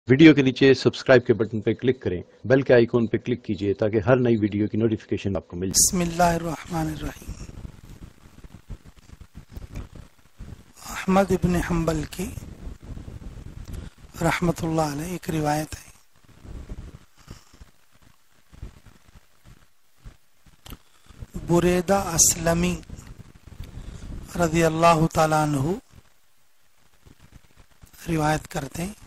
Video کے نیچے subscribe کے بٹن پہ کلک کریں، بیل کے آئیکن پہ کلک کیجئے تاکہ ہر نئی ویڈیو کی نوٹیفیکیشن آپ کو مل جائے۔ بسم اللہ الرحمن الرحیم۔ احمد ابن حنبل کی رحمت اللہ علیہ ایک روایت ہے، بریدہ اسلمی رضی اللہ تعالیٰ عنہ روایت کرتے ہیں،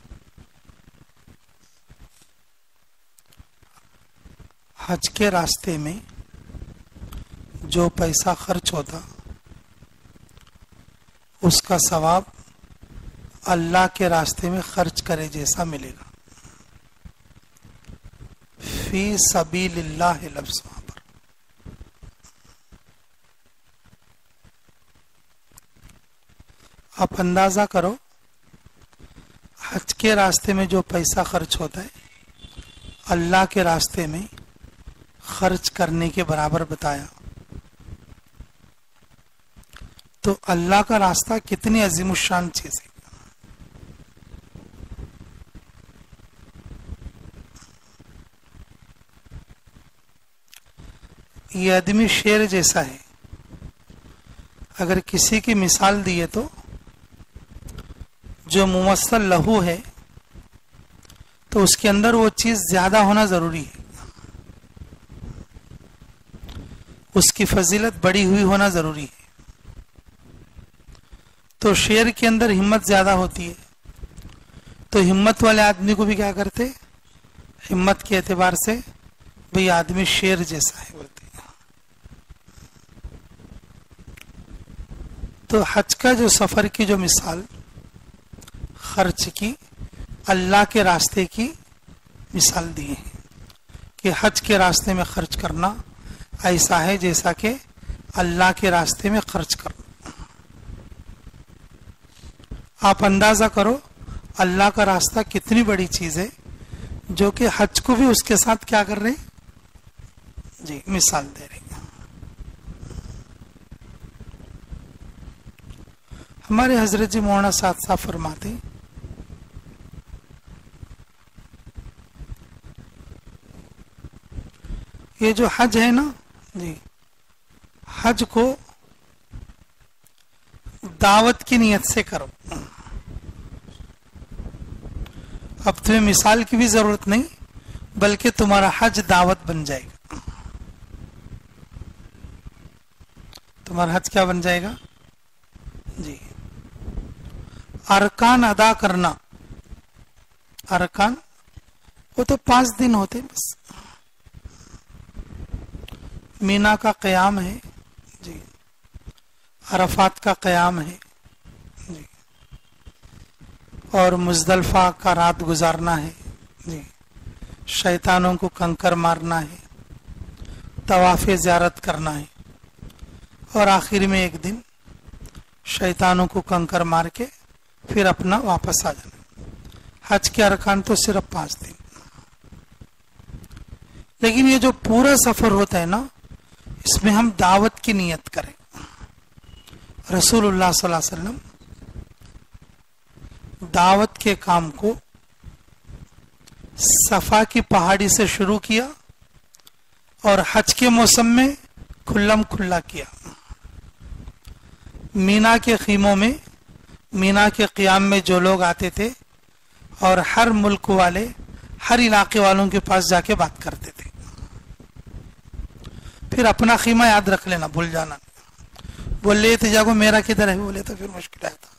حج کے راستے میں جو پیسہ خرچ ہوتا اس کا ثواب اللہ کے راستے میں خرچ کرے جیسا ملے گا۔ فی سبیل اللہ لفظ وہاں پر، آپ اندازہ کرو حج کے راستے میں جو پیسہ خرچ ہوتا ہے اللہ کے راستے میں خرچ کرنے کے برابر بتایا، تو اللہ کا راستہ کتنی عظیم الشان چیز ہے۔ یہ آدمی شیر جیسا ہے، اگر کسی کی مثال دیے تو جو ممثل لہو ہے تو اس کے اندر وہ چیز زیادہ ہونا ضروری ہے، اس کی فضیلت بڑی ہوئی ہونا ضروری ہے۔ تو شیر کے اندر ہمت زیادہ ہوتی ہے، تو ہمت والے آدمی کو بھی کیا کرتے، ہمت کے اعتبار سے بھئی آدمی شیر جیسا ہے بولتے۔ تو حج کا جو سفر کی جو مثال خرچ کی، اللہ کے راستے کی مثال دی ہے کہ حج کے راستے میں خرچ کرنا ایسا ہے جیسا کہ اللہ کے راستے میں خرچ کرنا۔ آپ اندازہ کرو اللہ کا راستہ کتنی بڑی چیز ہے، جو کہ حج کو بھی اس کے ساتھ کیا کر رہے جی مثال دے رہے۔ ہمارے حضرت جی مولانا سعد صاحب فرماتے یہ جو حج ہے نا جی، حج کو دعوت کی نیت سے کرو۔ اب تمہیں مثال کی بھی ضرورت نہیں، بلکہ تمہارا حج دعوت بن جائے گا۔ تمہارا حج کیا بن جائے گا جی، ارکان ادا کرنا۔ ارکان وہ تو 5 دن ہوتے بس، مینا کا قیام ہے جی، عرفات کا قیام ہے جی، اور مزدلفہ کا رات گزارنا ہے جی، شیطانوں کو کنکر مارنا ہے، طواف زیارت کرنا ہے، اور آخر میں ایک دن شیطانوں کو کنکر مار کے پھر اپنا واپس آ جانا۔ حج کے ارکان تو صرف 5 دن، لیکن یہ جو پورا سفر ہوتا ہے نا، اس میں ہم دعوت کی نیت کریں۔ رسول اللہ صلی اللہ علیہ وسلم دعوت کے کام کو صفا کی پہاڑی سے شروع کیا اور حج کے موسم میں کھلم کھلا کیا۔ مینا کے خیموں میں، مینا کے قیام میں جو لوگ آتے تھے، اور ہر ملک والے ہر علاقے والوں کے پاس جا کے بات کرتے تھے۔ پھر اپنا خیمہ یاد رکھ لینا، بھول جانا، بول لے تھے جاگو میرا کدھر ہے، بولے تو پھر مشکل آتا۔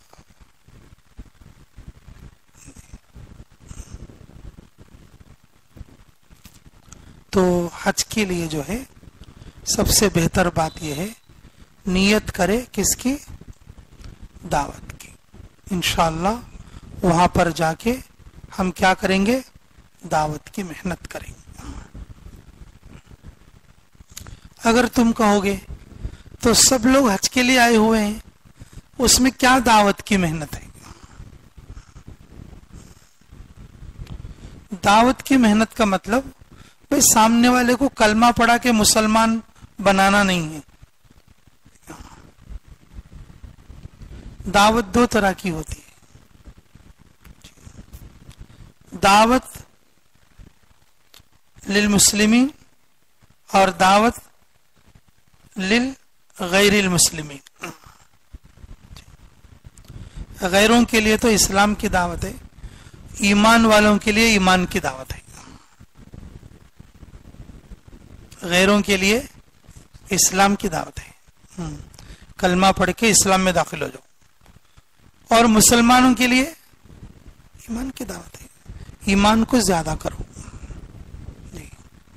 تو حج کے لیے جو ہے سب سے بہتر بات یہ ہے نیت کرے کس کی، دعوت کی۔ انشاءاللہ وہاں پر جا کے ہم کیا کریں گے، دعوت کی محنت کریں گے۔ اگر تم کہو گے تو سب لوگ حج کے لیے آئے ہوئے ہیں، اس میں کیا دعوت کی محنت ہے؟ دعوت کی محنت کا مطلب بھئی سامنے والے کو کلمہ پڑھا کے مسلمان بنانا نہیں ہے۔ دعوت 2 طرح کی ہوتی ہے، दावत लिल मुस्लिमीन और दावत लिल गैरिल मुस्लिमीन। गैरों के लिए तो इस्लाम की दावत है, ईमान वालों के लिए ईमान की दावत है। गैरों के लिए इस्लाम की दावत है, कलमा पढ़ के इस्लाम में दाखिल हो जाओ। और मुसलमानों के लिए ईमान की दावत है, ईमान को ज्यादा करो। जी,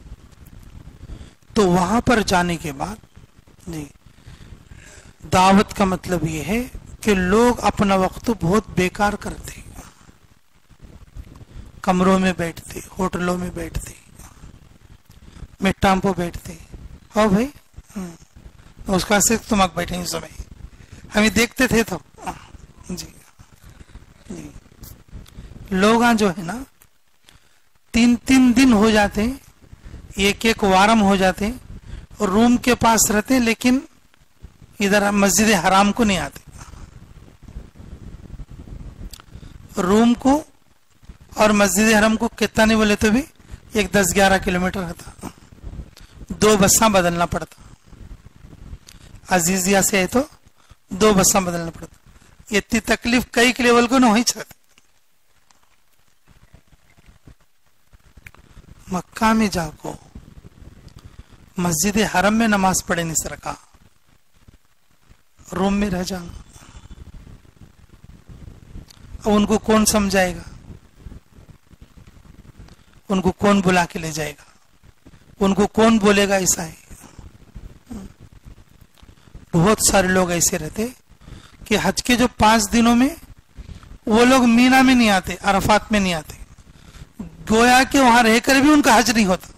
तो वहां पर जाने के बाद जी, दावत का मतलब यह है कि लोग अपना वक्त बहुत बेकार करते, कमरों में बैठते, होटलों में बैठते, मिट्टाम पर बैठते। हो भाई, उसका से तुम बैठे इस समय, हम देखते थे तो जी जी। लोग जो है ना, 3-3 दिन हो जाते, एक वारम हो जाते, और रूम के पास रहते, लेकिन इधर मस्जिद हराम को नहीं आते। रूम को और मस्जिद हराम को कितना नहीं बोले तो भी एक 10-11 किलोमीटर रहता, 2 बसा बदलना पड़ता। अजीजिया से है तो 2 बसा बदलना पड़ता। इतनी तकलीफ कई के लेवल को न हो चाहती। मक्का में जाको मस्जिद हरम में नमाज पढ़े नहीं सरका, रूम में रह जाना। अब उनको कौन समझाएगा, उनको कौन बुला के ले जाएगा, उनको कौन बोलेगा ऐसा है। बहुत सारे लोग ऐसे रहते कि हज के जो 5 दिनों में वो लोग मीना में नहीं आते, अरफात में नहीं आते, गोया कि वहां रहकर भी उनका हज नहीं होता।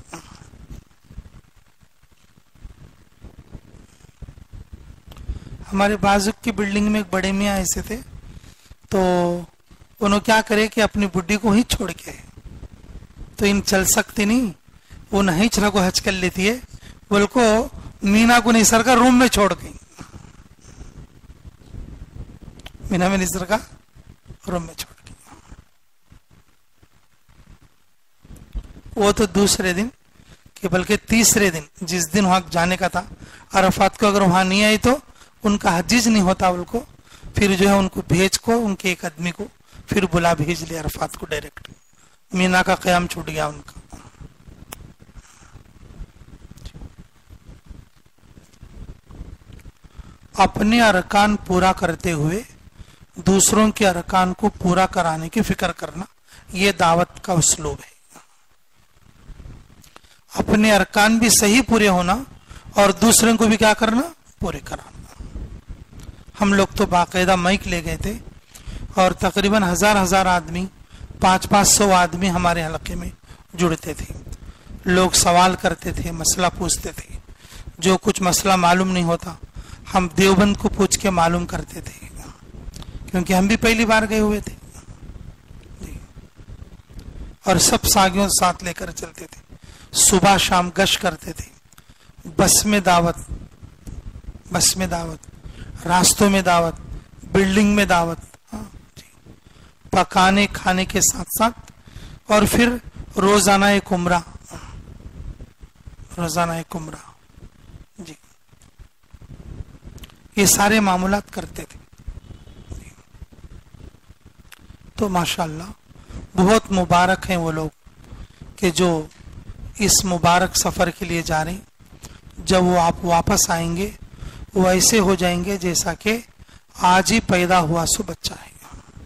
हमारे बाजू की बिल्डिंग में एक बड़े मियाँ ऐसे थे, तो उन्होंने क्या करे कि अपनी बुड्ढी को ही छोड़ के, तो इन चल सकती नहीं, वो नहीं चला को हज कर लेती है, बोल को मीना को नहीं सरका, रूम में छोड़ गई। मीना में नहीं सरका, रूम में छोड़ गई। वो तो दूसरे दिन कि बल्कि तीसरे दिन, जिस दिन वहां जाने का था अरफात को, अगर वहां नहीं आई तो उनका हजीज नहीं होता। उनको फिर जो है उनको भेज को, उनके एक आदमी को फिर बुला भेज लिया अरफात को डायरेक्ट। मीना का क़याम छूट गया उनका। अपने अरकान पूरा करते हुए दूसरों के अरकान को पूरा कराने की फिक्र करना, यह दावत का उसलूब है। अपने अरकान भी सही पूरे होना और दूसरों को भी क्या करना, पूरे कराना। हम लोग तो बाकायदा माइक ले गए थे और तकरीबन 1000 आदमी, 500 आदमी हमारे हलके में जुड़ते थे। लोग सवाल करते थे, मसला पूछते थे। जो कुछ मसला मालूम नहीं होता हम देवबंद को पूछ के मालूम करते थे, क्योंकि हम भी पहली बार गए हुए थे। और सब सागियों साथ लेकर चलते थे, सुबह शाम गश्त करते थे। बस में दावत, बस में दावत, रास्तों में दावत, बिल्डिंग में दावत, पकाने खाने के साथ साथ, और फिर रोजाना एक उम्रा, रोजाना एक उम्रा जी, ये सारे मामूलात करते थे। तो माशाअल्लाह बहुत मुबारक हैं वो लोग कि जो इस मुबारक सफर के लिए जा रहे हैं। जब वो आप वापस आएंगे वो ऐसे हो जाएंगे जैसा कि आज ही पैदा हुआ सो बच्चा है।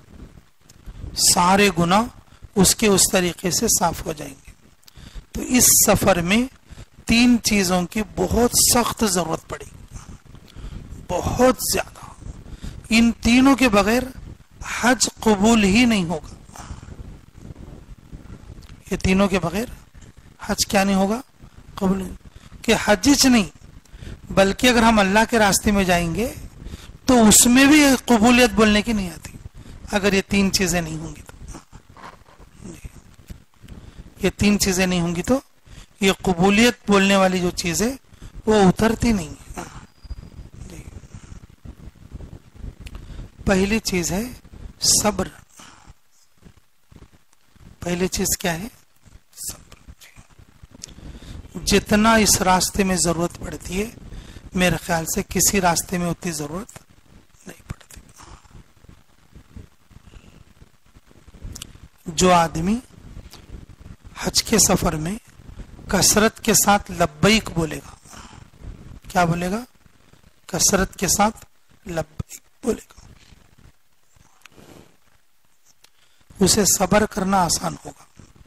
सारे गुनाह उसके उस तरीके से साफ हो जाएंगे। तो इस सफर में 3 चीजों की बहुत सख्त जरूरत पड़ी, बहुत ज्यादा। इन तीनों के बगैर हज कबूल ही नहीं होगा। ये तीनों के बगैर हज क्या नहीं होगा, कबूल नहीं। कि हज नहीं, बल्कि अगर हम अल्लाह के रास्ते में जाएंगे तो उसमें भी कबूलियत बोलने की नहीं आती, अगर ये 3 चीजें नहीं होंगी तो। ये 3 चीजें नहीं होंगी तो ये कबूलियत बोलने वाली जो चीज है वो उतरती नहीं है। पहली चीज है सब्र। पहली चीज क्या है? सब्र। जितना इस रास्ते में जरूरत पड़ती है, मेरे ख्याल से किसी रास्ते में उतनी जरूरत नहीं पड़ती। जो आदमी हज के सफर में कसरत के साथ लब्बैक बोलेगा, क्या बोलेगा? कसरत के साथ लब्बैक बोलेगा, उसे सब्र करना आसान होगा।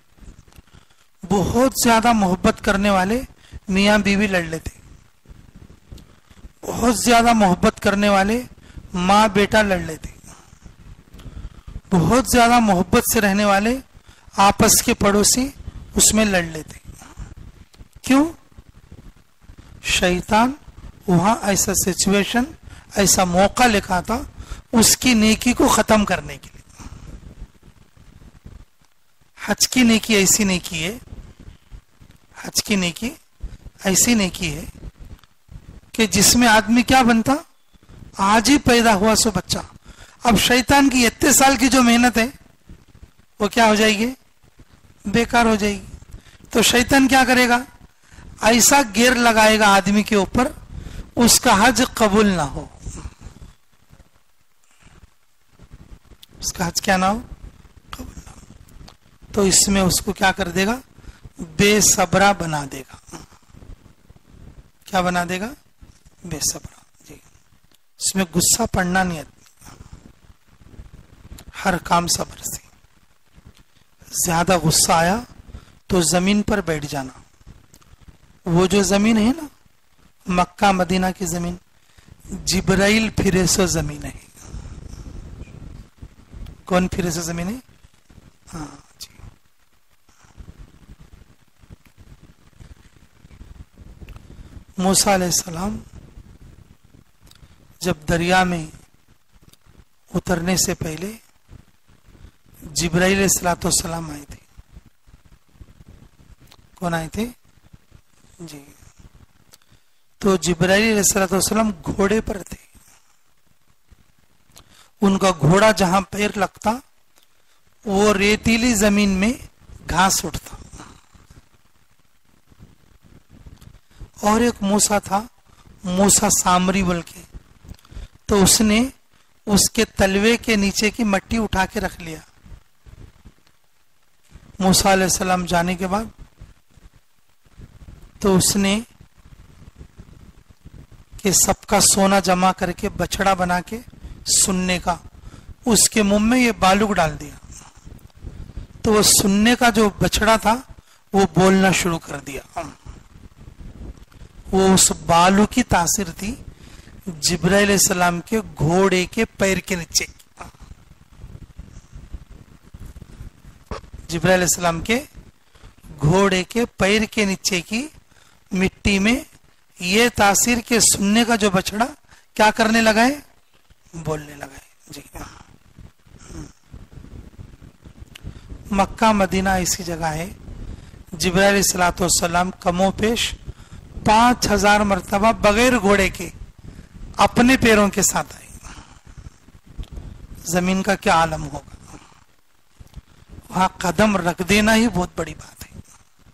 बहुत ज्यादा मोहब्बत करने वाले मियां बीवी लड़ लेते, बहुत ज्यादा मोहब्बत करने वाले माँ बेटा लड़ लेते, बहुत ज्यादा मोहब्बत से रहने वाले आपस के पड़ोसी उसमें लड़ लेते। क्यों? शैतान वहां ऐसा सिचुएशन, ऐसा मौका लेकर आता उसकी नेकी को खत्म करने के लिए। हज की नेकी ऐसी नेकी है, हज की नेकी ऐसी नेकी है कि जिसमें आदमी क्या बनता? आज ही पैदा हुआ सो बच्चा। अब शैतान की इतने साल की जो मेहनत है वो क्या हो जाएगी? बेकार हो जाएगी। तो शैतान क्या करेगा? ऐसा गेर लगाएगा आदमी के ऊपर, उसका हज कबूल ना हो, उसका हज क्या ना हो? कबूल ना हो। तो इसमें उसको क्या कर देगा? बेसब्रा बना देगा। क्या बना देगा? बेसब्रा। जी, इसमें गुस्सा पड़ना नहीं आदमी, हर काम सब्र से। ज्यादा गुस्सा आया तो जमीन पर बैठ जाना। वो जो जमीन है ना, मक्का मदीना की जमीन, जिब्राइल फिरे सो जमीन है। कौन फिरे सो जमीन है? हाँ जी। मूसा अलैहिस्सलाम जब दरिया में उतरने से पहले जिब्राइल अलैहिस्सलाम आए थे। कौन आए थे? जी। तो जिब्राइल अलैहिस्सलाम घोड़े पर थे। उनका घोड़ा जहां पैर लगता वो रेतीली जमीन में घास उठता। और एक मूसा था, मूसा सामरी बोल के, तो उसने उसके तलवे के नीचे की मट्टी उठा के रख लिया। मूसा अलैहिस्सलाम जाने के बाद तो उसने कि सबका सोना जमा करके बछड़ा बना के सुनने का, उसके मुंह में ये बालूक डाल दिया। तो वो सुनने का जो बछड़ा था वो बोलना शुरू कर दिया। वो उस बालू की तासीर थी जिब्राइल अलैहिस्सलाम के घोड़े के पैर के नीचे। जिब्राइल अलैहिस्सलाम के घोड़े के पैर के नीचे की मिट्टी में ये तासीर के सुनने का जो बछड़ा क्या करने लगा है? बोलने लगा है। जी। मक्का मदीना ऐसी जगह है, जिब्राइल अलैहिस्सलाम कमोपेश 5000 मरतबा बगैर घोड़े के अपने पैरों के साथ आए। जमीन का क्या आलम होगा? वहां कदम रख देना ही बहुत बड़ी बात है,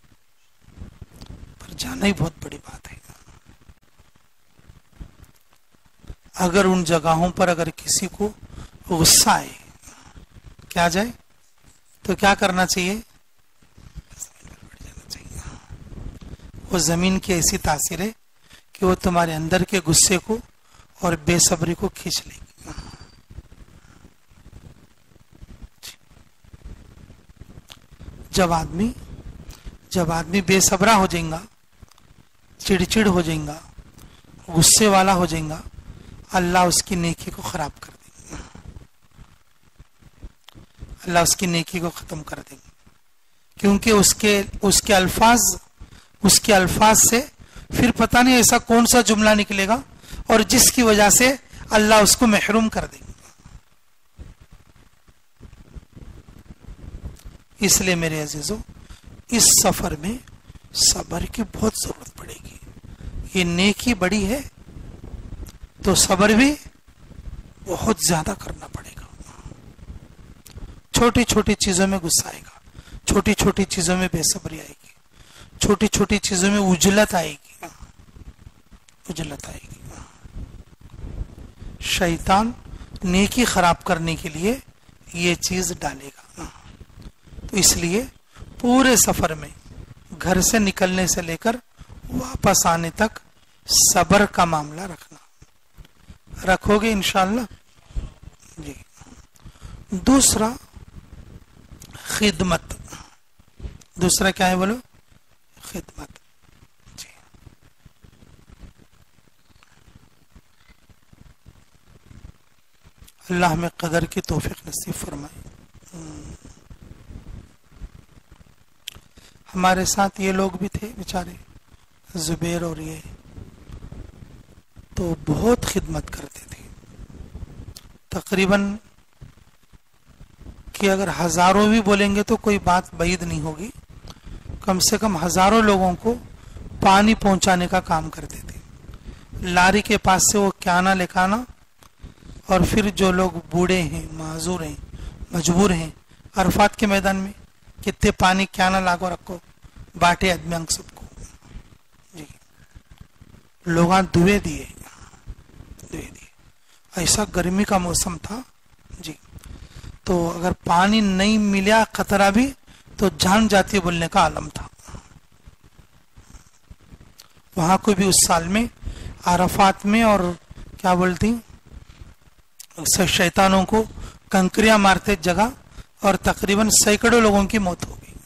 पर जाना ही बहुत बड़ी बात है। अगर उन जगहों पर अगर किसी को गुस्सा आए, क्या आ जाए, तो क्या करना चाहिए? वो जमीन की ऐसी तासीर है कि वो तुम्हारे अंदर के गुस्से को और बेसब्री को खींच लेगी। जब आदमी बेसब्रा हो जाएगा, चिड़चिड़ हो जाएगा, गुस्से वाला हो जाएगा, अल्लाह उसकी नेकी को खराब कर देगा, अल्लाह उसकी नेकी को खत्म कर देगा। क्योंकि उसके अल्फाज से फिर पता नहीं ऐसा कौन सा जुमला निकलेगा और जिसकी वजह से अल्लाह उसको महरूम कर देगा। इसलिए मेरे अजीजों, इस सफर में सब्र की बहुत जरूरत पड़ेगी। ये नेकी बड़ी है तो सब्र भी बहुत ज्यादा करना पड़ेगा। छोटी छोटी चीजों में गुस्सा आएगा, छोटी छोटी चीजों में बेसब्री आएगी, छोटी छोटी चीजों में उजलत आएगी, उजलत आएगी। शैतान नेकी खराब करने के लिए ये चीज डालेगा। तो इसलिए पूरे सफर में घर से निकलने से लेकर वापस आने तक सब्र का मामला रखना। रखोगे इंशाअल्लाह जी। दूसरा खिदमत। दूसरा क्या है बोलो? खिदमत जी। अल्लाह में कदर की तौफीक नसीब फरमाए। हमारे साथ ये लोग भी थे बेचारे, जुबैर और ये, तो बहुत खिदमत करते थे। तकरीबन कि अगर हजारों भी बोलेंगे तो कोई बात बैद नहीं होगी, कम से कम हजारों लोगों को पानी पहुंचाने का काम करते थे। लारी के पास से वो क्याना लेकर आना, और फिर जो लोग बूढ़े हैं, माजूर हैं, मजबूर हैं, अरफात के मैदान में कितने पानी क्याना लागो रखो, बांटे आदमी सबको जी। लोग दुए दिए, ऐसा गर्मी का मौसम था जी। तो अगर पानी नहीं मिला खतरा भी, तो जान जाती बोलने का आलम था। वहां को भी उस साल में अरफात में, और क्या बोलती, शैतानों को कंकरियां मारते जगह, और तकरीबन सैकड़ों लोगों की मौत हो गई।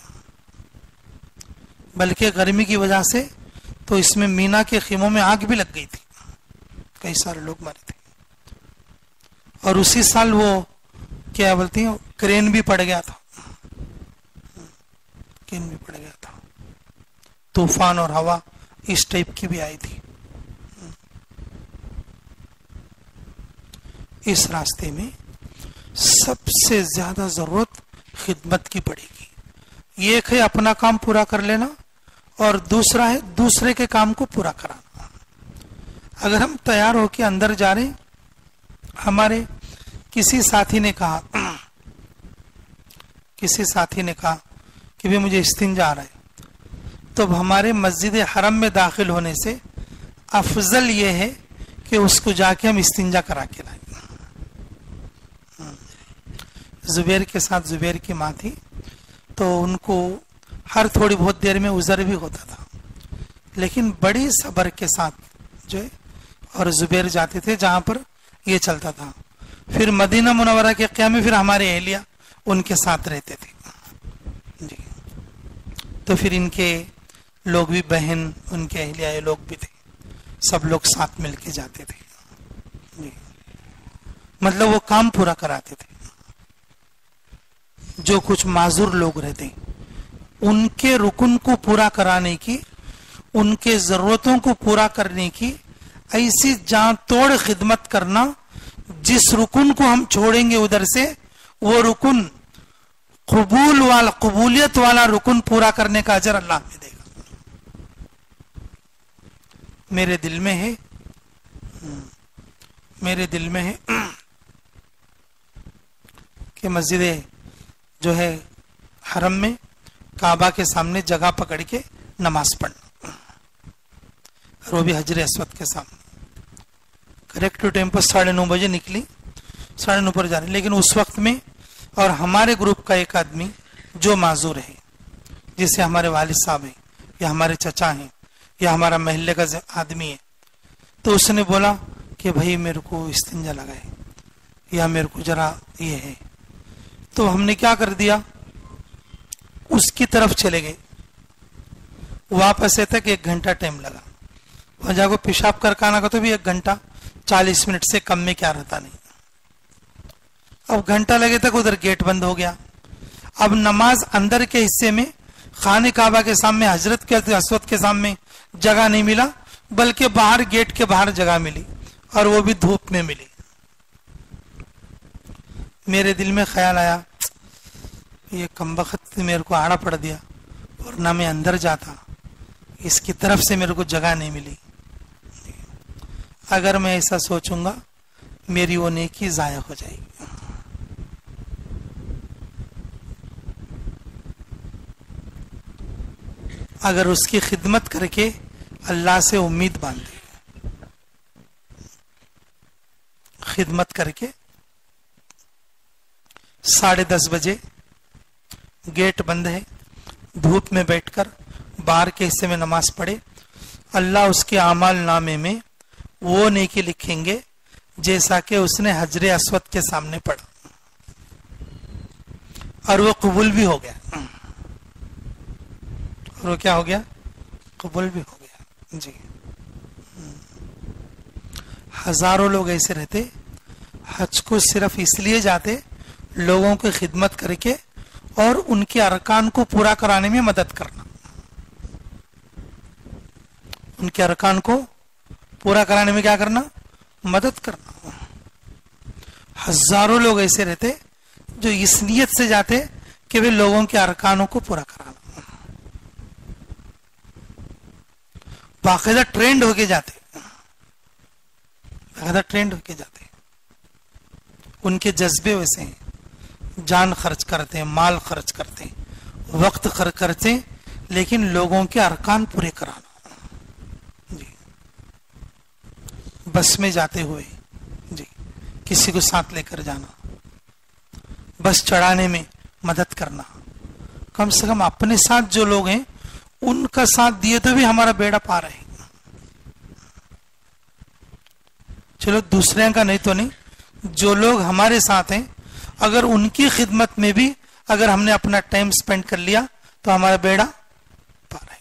बल्कि गर्मी की वजह से तो इसमें मीना के खीमों में आग भी लग गई थी, कई सारे लोग मरे थे। और उसी साल वो क्या बोलती है, क्रेन भी पड़ गया था, क्रेन भी पड़ गया था। तूफान और हवा इस टाइप की भी आई थी। इस रास्ते में सबसे ज्यादा जरूरत खिदमत की पड़ेगी। एक है अपना काम पूरा कर लेना, और दूसरा है दूसरे के काम को पूरा कराना। अगर हम तैयार होकर अंदर जा रहे, हमारे किसी साथी ने कहा कि भी मुझे इस्तिंजा आ रहा है, तो हमारे मस्जिद हरम में दाखिल होने से अफजल ये है कि उसको जाके हम इस्तिंजा करा के लाए। जुबैर के साथ जुबैर की माँ थी, तो उनको हर थोड़ी बहुत देर में उजर भी होता था, लेकिन बड़ी सब्र के साथ जो है, और जुबैर जाते थे जहां पर ये चलता था। फिर मदीना मुनव्वरा के क़ियाम में फिर हमारे अहलिया उनके साथ रहते थे जी। तो फिर इनके लोग भी, बहन उनके अहलिया ये लोग भी थे, सब लोग साथ मिलके जाते थे जी। मतलब वो काम पूरा कराते थे। जो कुछ माजूर लोग रहते, उनके रुकन को पूरा कराने की, उनके जरूरतों को पूरा करने की ऐसी जान तोड़ खिदमत करना, जिस रुकन को हम छोड़ेंगे उधर से, वो रुकन कबूलियत वाला रुकन पूरा करने का अजर अल्लाह में देगा। मेरे दिल में है कि मस्जिद जो है हरम में काबा के सामने जगह पकड़ के नमाज पढ़ना, और वो भी हजर अस्वद के सामने। करेक्ट टाइम पर 9:30 बजे निकली, 9:30 पर जा रही। लेकिन उस वक्त में, और हमारे ग्रुप का एक आदमी जो माजूर है, जिसे हमारे वालिद साहब हैं, या हमारे चचा हैं, या हमारा महल्ले का आदमी है, तो उसने बोला कि भाई मेरे को इस्तिंजा लगाए, या मेरे को जरा ये है। तो हमने क्या कर दिया, उसकी तरफ चले गए। वापस आते तक 1 घंटा टाइम लगा। वहां जाकर पेशाब करके आना का तो भी 1 घंटा 40 मिनट से कम में क्या रहता नहीं। अब घंटा लगे तक उधर गेट बंद हो गया। अब नमाज अंदर के हिस्से में खाने काबा के सामने, हजरत के अस्वद के सामने जगह नहीं मिला, बल्कि बाहर गेट के बाहर जगह मिली, और वो भी धूप में मिली। मेरे दिल में ख्याल आया, ये कमबख्त मेरे को आड़ा पड़ दिया, और ना मैं अंदर जाता, इसकी तरफ से मेरे को जगह नहीं मिली। अगर मैं ऐसा सोचूंगा, मेरी वो नेकी जाया हो जाएगी। اگر اس کی خدمت کر کے اللہ سے امید باندھے، خدمت کر کے 10:30 بجے گیٹ بند ہے، دھوپ میں بیٹھ کر باہر کے حصے میں نماز پڑھے، اللہ اس کے اعمال نامے میں وہ نیکی لکھیں گے جیسا کہ اس نے حجر اسود کے سامنے پڑھا، اور وہ قبول بھی ہو گیا، اور وہ کیا ہو گیا؟ قبول بھی ہو گیا جی۔ ہزاروں لوگ ایسے رہتے حج کو صرف اس لیے جاتے لوگوں کی خدمت کر کے اور ان کے ارکان کو پورا کرانے میں مدد کرنا، ان کے ارکان کو پورا کرانے میں کیا کرنا؟ مدد کرنا۔ ہزاروں لوگ ایسے رہتے جو اس نیت سے جاتے کہ وہ لوگوں کے ارکانوں کو پورا کرانا، باقاعدہ ٹرینڈ ہو کے جاتے، باقاعدہ ٹرینڈ ہو کے جاتے، ان کے جذبے ویسے ہیں، جان خرچ کرتے ہیں، مال خرچ کرتے ہیں، وقت خرچ کرتے ہیں، لیکن لوگوں کے ارکان پورے کرانا جی۔ بس میں جاتے ہوئے جی کسی کو ساتھ لے کر جانا، بس چڑھانے میں مدد کرنا، کم سے کم اپنے ساتھ جو لوگ ہیں ان کا ساتھ دیے تو بھی ہمارا بیڑا پار ہے، چلو دوسرے کا نہیں تو نہیں، جو لوگ ہمارے ساتھ ہیں اگر ان کی خدمت میں بھی اگر ہم نے اپنا ٹائم سپینڈ کر لیا تو ہمارا بیڑا پار ہے۔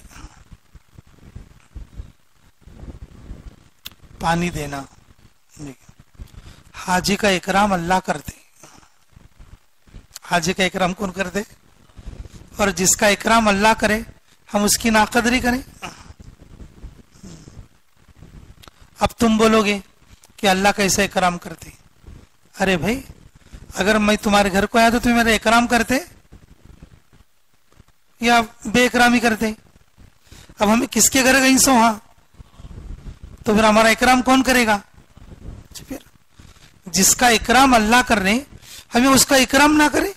پانی دینا، حاجی کا اکرام اللہ کرتے، حاجی کا اکرام کون کرتے؟ اور جس کا اکرام اللہ کرے ہم اس کی ناقدری کریں؟ اب تم بولو گے کہ اللہ کیسے اکرام کرتے؟ ارے بھائی اگر میں تمہارے گھر کو آیا تو تم میرا اکرام کرتے یا بے اکرامی کرتے؟ اب ہمیں کس کے گھر گئی سو ہاں تو پھر ہمارا اکرام کون کرے گا؟ پھر جس کا اکرام اللہ کر رہے ہمیں اس کا اکرام نہ کرے؟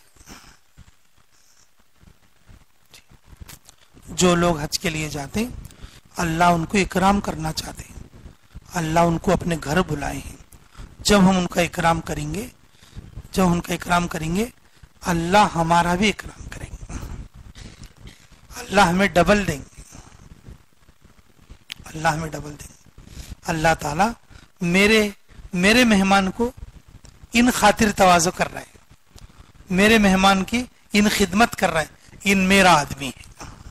جو لوگ حج کے لیے جاتے اللہ ان کو اکرام کرنا چاہتے ہیں، اللہ ان کو اپنے گھر بلائے ہیں، جب ہم ان کا اکرام کریں گے، جب ان کا اکرام کریں گے اللہ ہمارا بھی اکرام کریں گے، اللہ ہمیں ڈبل دیں گے، اللہ ہمیں ڈبل دیں گے۔ اللہ تعالیٰ میرے مہمان کو ان خاطر تواضع کر رہا ہے، میرے مہمان کی ان خدمت کر رہا ہے، ان میرا آدمی ہے،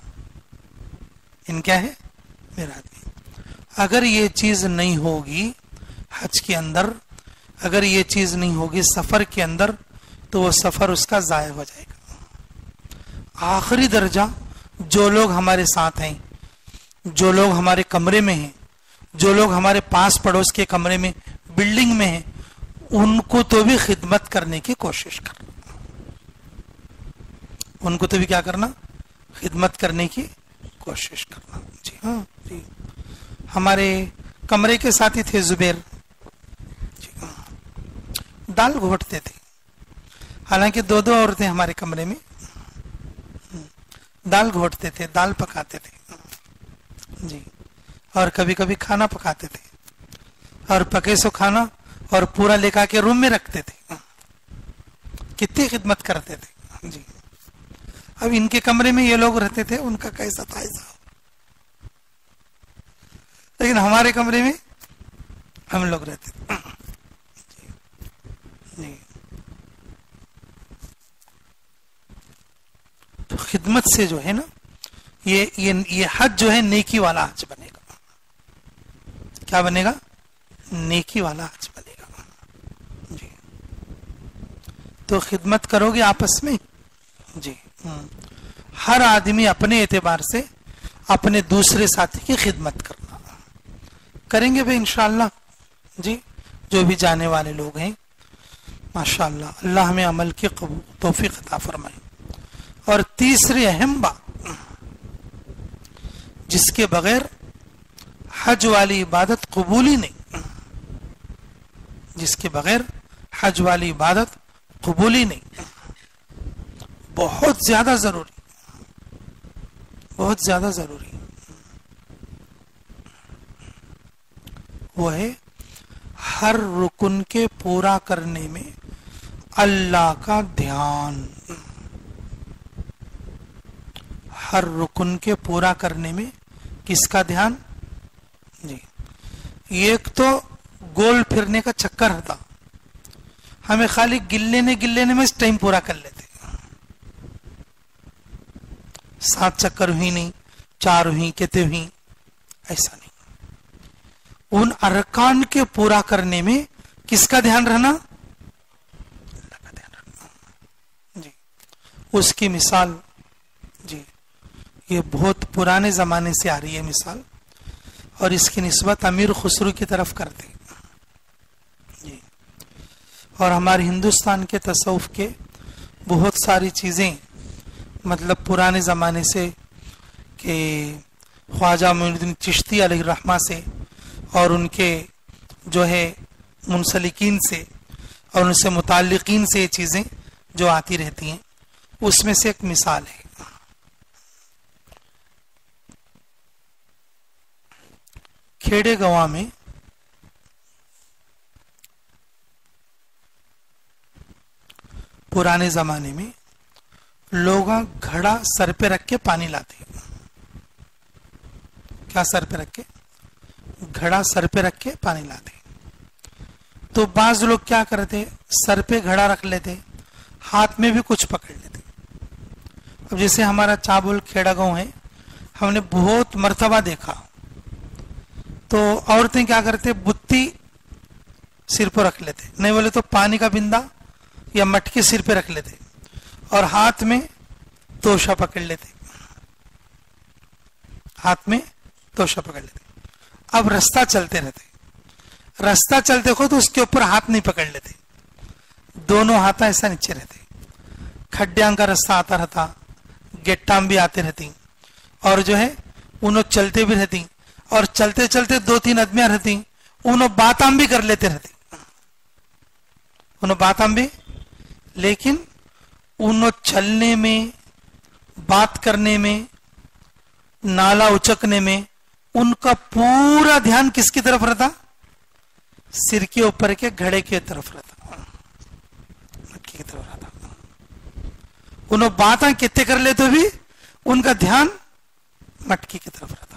ان کیا ہے؟ میرا آدمی۔ اگر یہ چیز نہیں ہوگی حج کے اندر، اگر یہ چیز نہیں ہوگی سفر کے اندر تو وہ سفر اس کا ضائع ہو جائے گا۔ آخری درجہ جو لوگ ہمارے ساتھ ہیں، جو لوگ ہمارے کمرے میں ہیں، جو لوگ ہمارے پاس پڑوس کے کمرے میں بلڈنگ میں ہیں، ان کو تو بھی خدمت کرنے کی کوشش کرنا، ان کو تو بھی کیا کرنا؟ خدمت کرنے کی کوشش کرنا جی۔ ہاں جی، ہمارے کمرے کے ساتھی تھے زبیر جی، دال گھوٹتے تھے، حالانکہ دو عورتیں ہمارے کمرے میں، دال گھوٹتے تھے، دال پکاتے تھے جی، اور کبھی کبھی کھانا پکاتے تھے، اور پکے سو کھانا اور پورا لے کے روم میں رکھتے تھے، کتنی خدمت کرتے تھے جی۔ اب ان کے کمرے میں یہ لوگ رہتے تھے، ان کا کیسا تھا ایسا، لیکن ہمارے کمرے میں ہم لوگ رہتے تھے جی۔ تو خدمت سے جو ہے نا یہ حج جو ہے نیکی والا حج بنے گا۔ کیا بنے گا؟ نیکی والا حج بنے گا جی۔ تو خدمت کرو گے آپس میں جی، ہر آدمی اپنے اعتبار سے اپنے دوسرے ساتھی کی خدمت کرنا کریں گے بھائی انشاءاللہ جی۔ جو بھی جانے والے لوگ ہیں ماشاءاللہ اللہ ہمیں عمل کی توفیق عطا فرمائے۔ اور تیسری اہم بات جس کے بغیر حج والی عبادت قبولی نہیں، جس کے بغیر حج والی عبادت قبولی نہیں، بہت زیادہ ضروری، بہت زیادہ ضروری وہ ہے ہر رکن کے پورا کرنے میں اللہ کا دھیان. ہر رکن کے پورا کرنے میں کس کا دھیان؟ جی ایک تو گول پھرنے کا چکر ہوتا، ہمیں خالی گلنے میں اس ٹائم پورا کر لیتے. 7 چکر ہوئی نہیں، 4 ہوئی، کہتے ہوئی، ایسا نہیں. ان ارکان کے پورا کرنے میں کس کا دھیان رہنا؟ اللہ کا دھیان رہنا. جی اس کی مثال جی یہ بہت پرانے زمانے سے آ رہی ہے مثال، اور اس کی نسبت امیر خسرو کی طرف کرتے جی. اور ہمارے ہندوستان کے تصوف کے بہت ساری چیزیں مطلب پرانے زمانے سے کہ خواجہ معین الدین چشتی علیہ الرحمہ سے اور ان کے جو ہے منسلکین سے اور ان سے متعلقین سے یہ چیزیں جو آتی رہتی ہیں، اس میں سے ایک مثال ہے. کھیڑے گاؤں میں پرانے زمانے میں لوگ گھڑا سر پہ رکھ کے پانی لاتے. کیا سر پہ رکھ کے؟ گھڑا سر پہ رکھ کے پانی لاتے. تو بعض لوگ کیا کرتے، سر پہ گھڑا رکھ لیتے، ہاتھ میں بھی کچھ پکڑ لیتے. اب جیسے ہمارا چابل کھیڑا گاؤں ہے، ہم نے بہت مرتبہ دیکھا تو عورتیں کیا کرتے، بتی سر پہ رکھ لیتے، نہیں بولے تو پانی کا بندہ یا مٹکی سر پہ رکھ لیتے اور ہاتھ میں توشا پکڑ لیتے. ہاتھ میں توشا پکڑ لیتے. اب رستہ چلتے رہتے، رستہ چلتے خود اس کے اوپر ہاتھ نہیں پکڑ لیتے، دونوں ہاتھ ایسا نیچے رہتے. کھڈیاں کا رستہ آتا رہتا، گیٹام بھی آتے رہتی، اور جو ہے انہوں چلتے بھی رہتی، اور چلتے چلتے 2-3 آدمیاں رہتی، انہوں باتام بھی کر لیتے رہتی. انہوں باتام بھی، لیکن انہوں چلنے میں، بات کرنے میں، نالا اچکنے میں ان کا پورا دھیان کس کی طرف رہتا؟ سر کے اوپر کے گھڑے کی طرف رہتا، مٹکی کی طرف رہتا. انہوں باتاں کتنے کر لیتے بھی ان کا دھیان مٹکی کی طرف رہتا.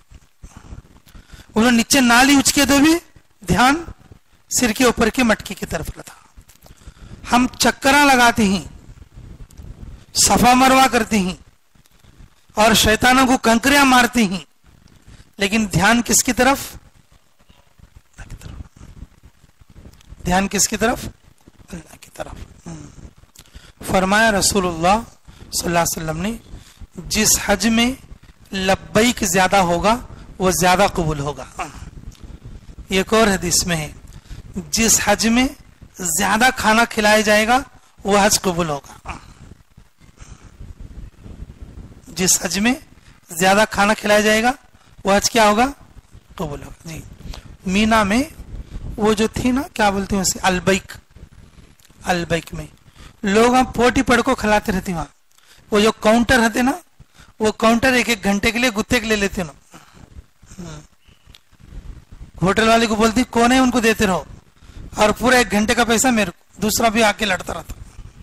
انہوں نیچے نالی اچکے تو بھی دھیان سر کے اوپر کے مٹکی کی طرف رہتا. ہم چکراں لگاتے ہیں، صفا مروا کرتے ہیں اور شیطانوں کو کنکریاں مارتے ہیں، لیکن دھیان کس کی طرف؟ اللہ کی طرف. دھیان کس کی طرف؟ اللہ کی طرف. فرمایا رسول اللہ صلی اللہ علیہ وسلم نے، جس حج میں لبیک زیادہ ہوگا وہ زیادہ قبول ہوگا. ایک اور حدیث میں ہے، جس حج میں زیادہ کھانا کھلایا جائے گا وہ حج قبول ہوگا. جس حج میں زیادہ کھانا کھلایا جائے گا وہ حج کیا ہوگا؟ قبول ہوگا. جی مینا میں وہ جو تھی نا، کیا بولتے ہیں اسے، البیک. البیک میں لوگ ہم پوٹی پڑ کو کھلاتے رہتے. وہاں وہ جو کاؤنٹر رہتے نا، وہ کاؤنٹر 1-1 گھنٹے کے لیے گتے کے لے لیتے نا. ہوٹل والے کو بولتی کون ہے، ان کو دیتے رہو، اور پورا 1 گھنٹے کا پیسہ میرے کو. دوسرا بھی آ کے لڑتا رہتا.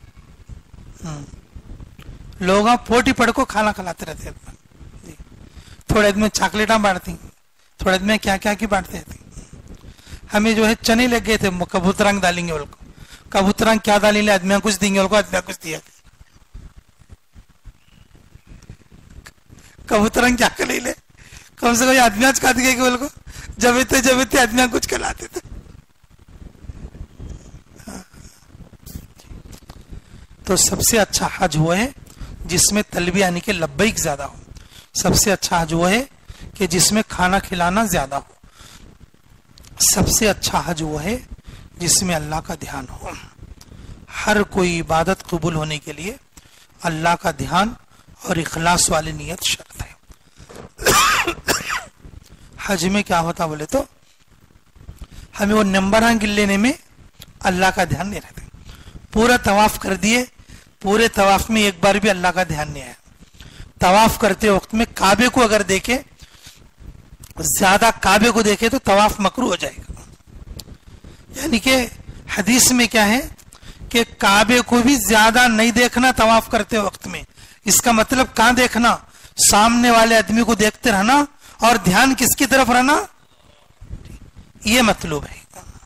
لوگ پوٹی پڑ کو کھانا کھلاتے رہتے. تھوڑے میں چاکلیٹاں بانٹتی، تھوڑے میں کیا کیا کی بانٹتے رہتی. ہمیں جو ہے چنے لگ گئے تھے، کبوترنگ ڈالیں گے. بول کو کبوترنگ کیا ڈالیں گے، آدمیاں کچھ دیں گے، بول کو آدمیاں کچھ دیا. کبوترنگ کیا کر لے، کم سے کم آدمیاں کھا دے گا. بول کو جب اتنے آدمیاں کچھ کھلاتے تھے. تو سب سے اچھا حج وہ ہے جس میں تلبیہ یعنی کہ لبیک زیادہ ہو. سب سے اچھا حج وہ ہے کہ جس میں کھانا کھلانا زیادہ ہو. سب سے اچھا حج وہ ہے جس میں اللہ کا دھیان ہو. ہر کوئی عبادت قبول ہونے کے لیے اللہ کا دھیان اور اخلاص والی نیت شرط ہے. حج میں کیا ہوتا بولے تو ہمیں وہ نمبراں گن لینے میں اللہ کا دھیان نہیں رہتا. پورا طواف کر دیے، پورے طواف میں ایک بار بھی اللہ کا دھیان نہیں آیا. तवाफ करते वक्त में काबे को अगर देखे, ज्यादा काबे को देखे तो तवाफ मकरू हो जाएगा। यानी कि हदीस में क्या है कि काबे को भी ज्यादा नहीं देखना तवाफ करते वक्त में। इसका मतलब कहां देखना? सामने वाले आदमी को देखते रहना और ध्यान किसकी तरफ रहना, ये मतलब है।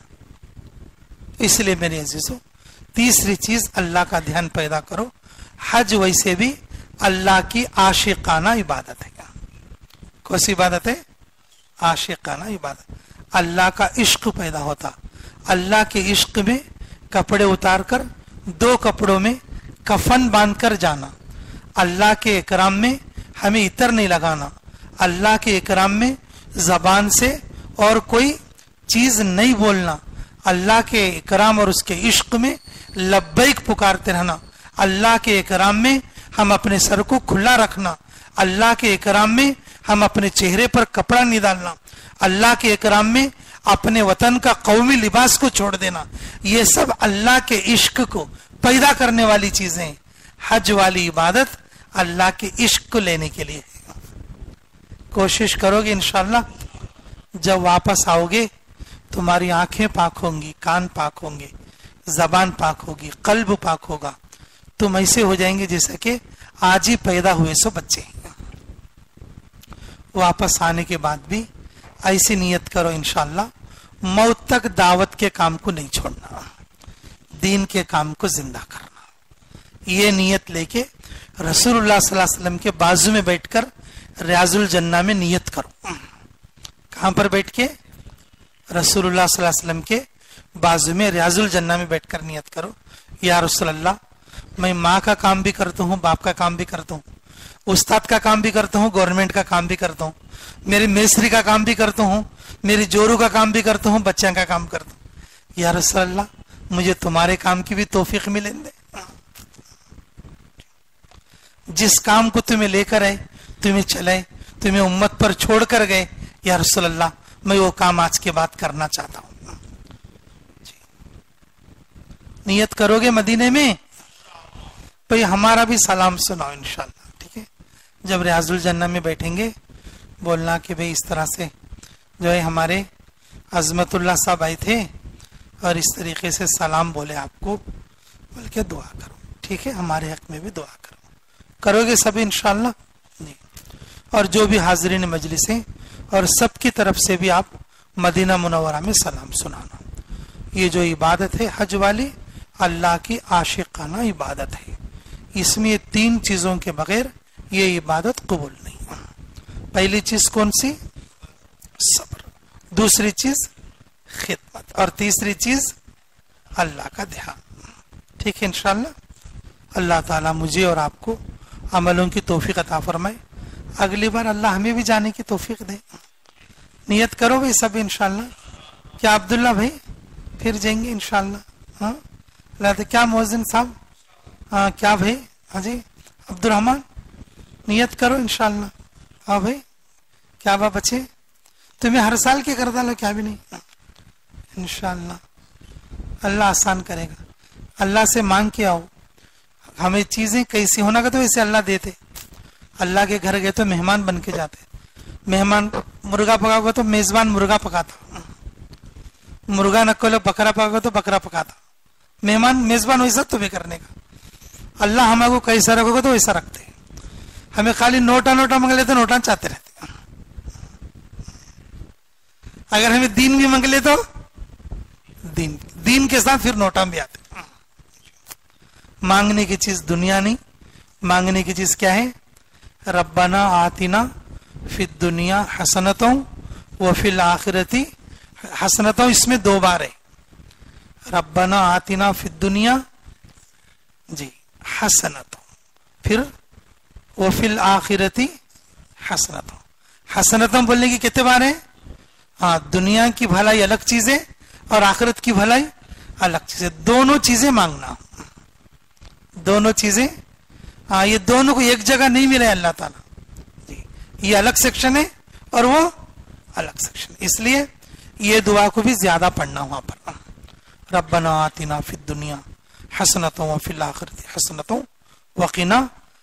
इसलिए मेरे अजीजों, तीसरी चीज अल्लाह का ध्यान पैदा करो। हज वैसे भी अल्लाह की आशिकाना इबादत है। कौन सी इबादत है? आशिकाना इबादत। अल्लाह का इश्क पैदा होता। अल्लाह के इश्क में कपड़े उतारकर 2 कपड़ों में कफन बांधकर जाना। अल्लाह के इकराम में हमें इतर नहीं लगाना। अल्लाह के इकराम में जबान से और कोई चीज नहीं बोलना। अल्लाह के इकराम और उसके इश्क में लब्बैक पुकारते रहना। अल्लाह के इकराम में हम अपने सर को खुला रखना। अल्लाह के इकराम में हम अपने चेहरे पर कपड़ा नहीं डालना। अल्लाह के इकराम में अपने वतन का कौमी लिबास को छोड़ देना। ये सब अल्लाह के इश्क को पैदा करने वाली चीजें हैं। हज वाली इबादत अल्लाह के इश्क को लेने के लिए है। कोशिश करोगे इंशाअल्लाह, जब वापस आओगे तुम्हारी आंखें पाक होंगी, कान पाक होंगे, जबान पाक होगी, कल्ब पाक होगा। तुम ऐसे हो जाएंगे जैसे कि आज ही पैदा हुए सो बच्चे। वापस आने के बाद भी ऐसी नियत करो इंशाअल्लाह, मौत तक दावत के काम को नहीं छोड़ना, दीन के काम को जिंदा करना। ये नियत लेके रसूलुल्लाह सल्लल्लाहु अलैहि वसल्लम के बाजू में बैठकर रियाजुल जन्ना में नियत करो। कहां पर बैठ के? रसूलुल्लाह सल्लल्लाहु अलैहि वसल्लम के बाजू में रियाजुल जन्ना में बैठकर नियत करो, या रसूलल्लाह, मैं माँ का काम भी करता हूँ, बाप का काम भी करता हूँ, उस्ताद का काम भी करता हूँ, गवर्नमेंट का काम भी करता हूँ, मेरी मेस्त्री का काम भी करता हूँ, मेरी जोरू का काम भी करता हूँ, बच्चों का काम करता हूँ। या रसूलल्लाह, मुझे तुम्हारे काम की भी तौफीक मिले दे। जिस काम को तुम्हें लेकर आए, तुम्हें चलाए, तुम्हें उम्मत पर छोड़ कर गए, या रसूलल्लाह, मैं वो काम आज के बाद करना चाहता हूं। नियत करोगे मदीने में, भाई हमारा भी सलाम सुनाओ इंशाल्लाह, ठीक है? जब रियाजुल जन्ना में बैठेंगे बोलना कि भाई इस तरह से जो है हमारे अजमतुल्लाह साहब आए थे और इस तरीके से सलाम बोले आपको, बल्कि दुआ करो, ठीक है? हमारे हक में भी दुआ करो। करोगे सभी इंशाल्लाह जी। और जो भी हाजिरीन मजलिस हैं और सबकी तरफ से भी आप मदीना मुनव्वरा में सलाम सुनाना। ये जो इबादत है हज वाली, अल्लाह की आशिकाना इबादत है। इसमें 3 चीजों के बगैर ये इबादत कबूल नहीं। पहली चीज कौन सी? सब्र। दूसरी चीज खिदमत, और तीसरी चीज अल्लाह का ध्यान। ठीक है इंशाल्लाह। अल्लाह ताला मुझे और आपको अमलों की तौफीक अता फरमाए। अगली बार अल्लाह हमें भी जाने की तौफीक दे। नियत करो भाई सब इंशाल्लाह। क्या अब्दुल्ला भाई फिर जाएंगे इंशाल्लाह? हाँ क्या मोहसिन साहब? हाँ क्या भाई? हाँ जी अब्दुल रहमान, नियत करो इंशाल्लाह। हाँ भाई क्या बा बच्चे, तुम्हें हर साल के कर डालो, क्या भी नहीं इंशाल्लाह। अल्लाह आसान करेगा। अल्लाह से मांग के आओ, हमें चीजें कैसी होना का तो वैसे अल्लाह देते। अल्लाह के घर गए तो मेहमान बन के जाते। मेहमान मुर्गा पकाओगे तो मेजबान मुर्गा पकाता, मुर्गा न को बकरा पकाओगे तो बकरा पकाता। मेहमान मेजबान वैसा तुम्हें करने का। अल्लाह हमारे कैसा रखोगे तो वैसा रखते। हमें खाली नोटा नोटा मांग लेते, नोटा चाहते रहते। अगर हमें दीन भी मांग ले तो दीन के साथ फिर नोटा भी आते। मांगने की चीज दुनिया नहीं, मांगने की चीज क्या है? रब्बना आतिना फिद दुनिया हसनतों व फिल आखिरती हसनतों। इसमें 2 बार है। रब्बना आतिना फिद दुनिया जी हसनतों, फिर वो फिल आखिरती हसनतों। हसनतों बोलने की कितने बार है? हाँ, दुनिया की भलाई अलग चीज है और आखिरत की भलाई अलग चीज है। दोनों चीजें मांगना, दोनों चीजें। हाँ, ये दोनों को एक जगह नहीं मिले अल्लाह ताला जी। ये अलग सेक्शन है और वो अलग सेक्शन, इसलिए ये दुआ को भी ज्यादा पढ़ना वहां पर। रब्बना आतिना फिद दुनिया हसनतों व फिल आखिरती हसनतों वकीना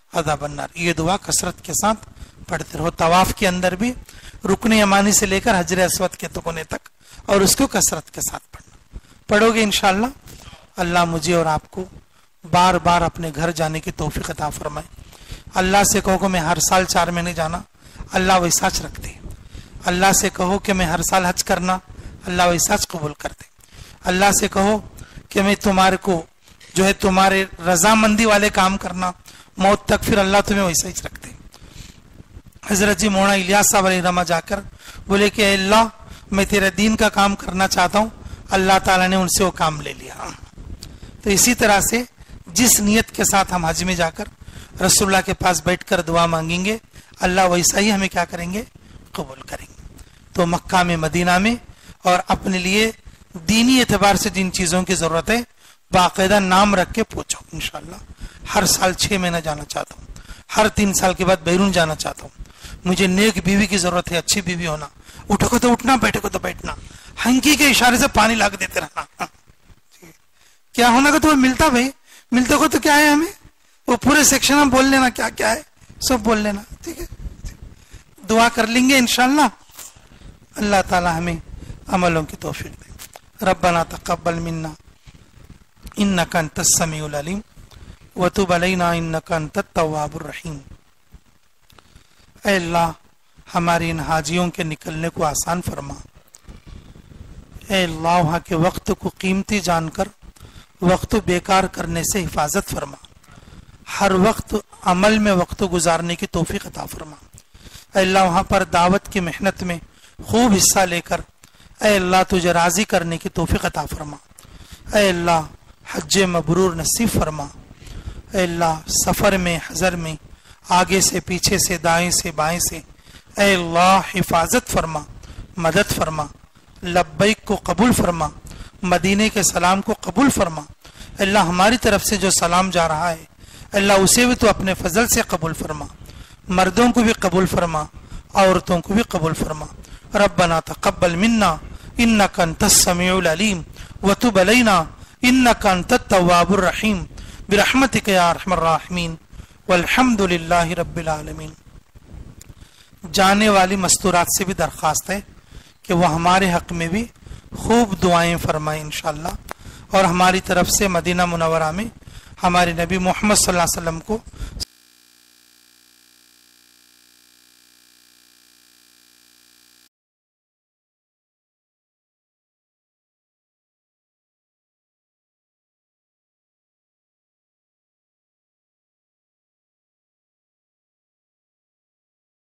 عذاب النار. یہ دعا کثرت کے ساتھ پڑھتے رہو. طواف کے اندر بھی رکن یمانی سے لے کر حجر اسود کے کونے تک, اور اس کو کثرت کے ساتھ پڑھنا. پڑھو گے انشاءاللہ. اللہ مجھے اور آپ کو بار بار اپنے گھر جانے کی توفیق عطا فرمائے. اللہ سے کہو کہ میں ہر سال 4 مہینے جانا, اللہ ویسا حج رکھ دے. اللہ سے کہو کہ میں ہر سال حج کرنا, اللہ ویسا حج قبول کر دے. اللہ سے کہو کہ میں تمہارے کو جو ہے تمہارے رضامندی والے کام کرنا, موت تک پھر اللہ تمہیں ویسا ہی رکھ دے. حضرت جی مولانا الیاس صاحب علیہ رحمہ جا کر بولے کہ اے اللہ میں تیرے دین کا کام کرنا چاہتا ہوں, اللہ تعالیٰ نے ان سے وہ کام لے لیا. تو اسی طرح سے جس نیت کے ساتھ ہم حج میں جا کر رسول اللہ کے پاس بیٹھ کر دعا مانگیں گے, اللہ ویسا ہی ہمیں کیا کریں گے, قبول کریں گے. تو مکہ میں, مدینہ میں, اور اپنے لیے دینی اعتبار سے جن چیزوں کی ضرورت ہے باقاعدہ نام رکھ کے پوچھو. انشاءاللہ ہر سال 6 مہینہ جانا چاہتا ہوں, ہر 3 سال کے بعد بیرون جانا چاہتا ہوں, مجھے نیک بیوی کی ضرورت ہے, اچھی بیوی ہونا, اٹھو کو تو اٹھنا, بیٹھے کو تو بیٹھنا, ہنکی کے اشارے سے پانی لا کے دیتے رہنا. کیا ہونا کہ تمہیں ملتا, بھائی ملتے کو تو کیا ہے, ہمیں وہ پورے سیکشن میں بول لینا کیا کیا ہے, سب بول لینا. ٹھیک ہے, دعا کر لیں گے انشاءاللہ. اللہ تعالی ہمیں عملوں کی توفیق دے. ربنا تقبل منا انک انت السمیع العلیم وتب علینا انک انت التواب الرحیم. اے اللہ ہماری ان حاجیوں کے نکلنے کو آسان فرما. اے اللہ وہاں کے وقت کو قیمتی جان کر وقت بیکار کرنے سے حفاظت فرما. ہر وقت عمل میں وقت گزارنے کی توفیق عطا فرما. اے اللہ وہاں پر دعوت کی محنت میں خوب حصہ لے کر اے اللہ تجھے راضی کرنے کی توفیق عطا فرما. اے اللہ حج مبرور نصیب فرما. اے اللہ سفر میں, حضر میں, آگے سے, پیچھے سے, دائیں سے, بائیں سے اے اللہ حفاظت فرما, مدد فرما. لبیک کو قبول فرما, مدینے کے سلام کو قبول فرما. اللہ ہماری طرف سے جو سلام جا رہا ہے اللہ اسے بھی تو اپنے فضل سے قبول فرما. مردوں کو بھی قبول فرما, عورتوں کو بھی قبول فرما. ربنا تقبل منا انک انت السمیع العلیم وتب علینا انک انت التواب الرحیم برحمتک یا ارحم الراحمین والحمد للہ رب العالمین. جانے والی مستورات سے بھی درخواست ہے کہ وہ ہمارے حق میں بھی خوب دعائیں فرمائیں انشاءاللہ, اور ہماری طرف سے مدینہ منورہ میں ہمارے نبی محمد صلی اللہ علیہ وسلم کو